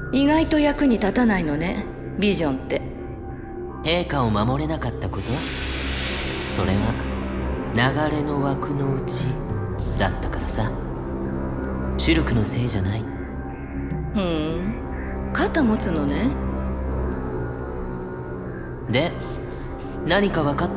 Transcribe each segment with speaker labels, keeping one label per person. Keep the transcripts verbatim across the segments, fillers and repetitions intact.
Speaker 1: 意外と役に立たないのね、ビジョンって。
Speaker 2: 陛下を守れなかったこと、それは流れの枠のうちだったからさ。シュルクのせいじゃない。
Speaker 1: ふん、肩持つのね。
Speaker 2: で、何か分かった？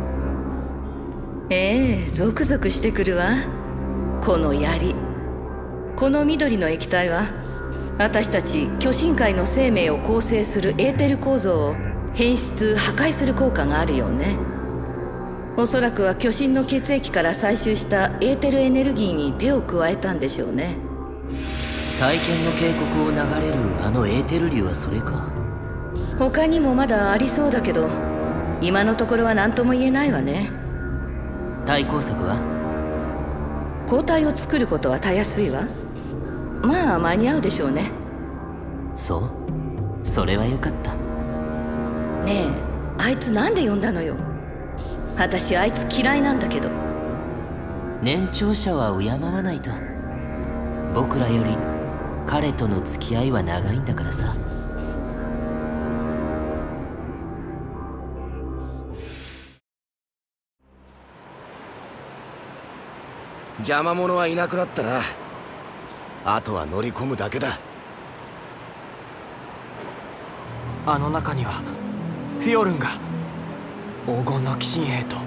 Speaker 1: ええ、ゾクゾクしてくるわ。この槍、この緑の液体は私たち巨神界の生命を構成するエーテル構造を変質破壊する効果があるよね。おそらくは巨神の血液から採集したエーテルエネルギーに手を加えたんでしょうね。
Speaker 2: 体験の警告を流れるあのエーテル流はそれか。
Speaker 1: 他にもまだありそうだけど、今のところは何とも言えないわね。
Speaker 2: 対抗策は？
Speaker 1: 抗体を作ることはたやすいわ。まあ間に合うでしょうね。
Speaker 2: そう、それはよかった。
Speaker 1: ねえ、あいつなんで呼んだのよ。私あいつ嫌いなんだけど。
Speaker 2: 年長者は敬わないと。僕らより彼との付き合いは長いんだからさ。
Speaker 3: 邪魔者はいなくなったな。あとは乗り込むだけだ。
Speaker 4: あの中にはフィオルンが黄金の鬼神兵と。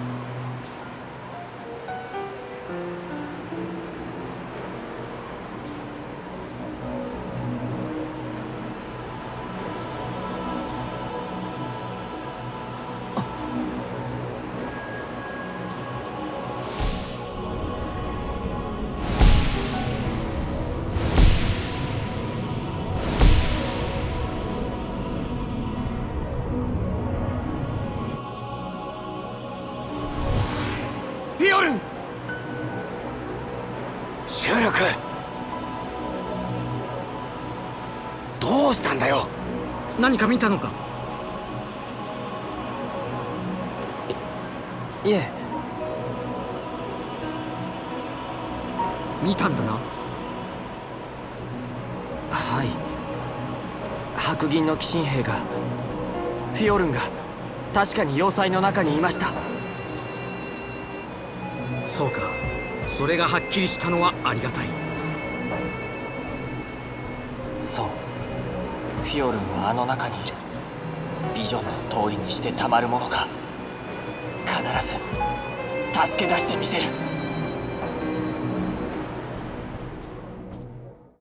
Speaker 3: シュルク、どうしたんだよ。
Speaker 5: 何か見たのか？
Speaker 4: いいえ。
Speaker 5: 見たんだな。
Speaker 4: はい。白銀の鬼神兵が、フィオルンが確かに要塞の中にいました。
Speaker 5: そうか、それがはっきりしたのはありがたい。
Speaker 4: そう、フィオルンはあの中にいる。ビジョンの通りにしてたまるものか。必ず助け出してみせる。